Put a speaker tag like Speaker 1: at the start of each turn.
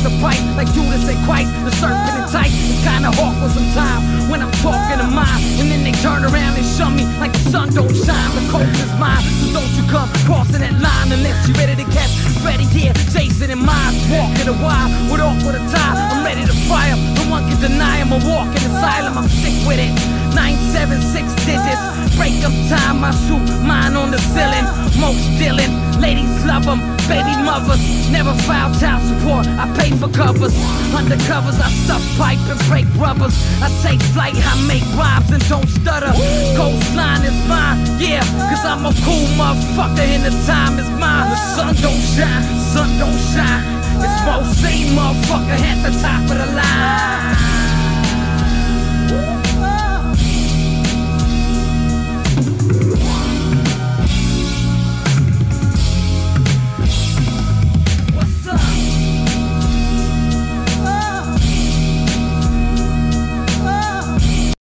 Speaker 1: the price, like Judas and Christ, the serpent and tight. It's kinda awkward sometimes when I'm talking to mine, and then they turn around and shun me like the sun don't shine. The coast is mine, so don't you come crossing that line unless you're ready to catch Freddy here, Jason and Miles. Walking a while with awkward attire, I'm ready to fire. No one can deny I'm a walking asylum. I'm sick with it. 976 digits, break up time, I shoot mine on the ceiling. Most dealing, ladies love them, baby mothers. Never file child support, I pay for covers. Undercovers, I stuff pipe and break rubbers. I take flight, I make rhymes and don't stutter. Coastline is mine, yeah, cause I'm a cool motherfucker and the time is mine. The sun don't shine, sun don't shine. It's most same motherfucker at the top of the line.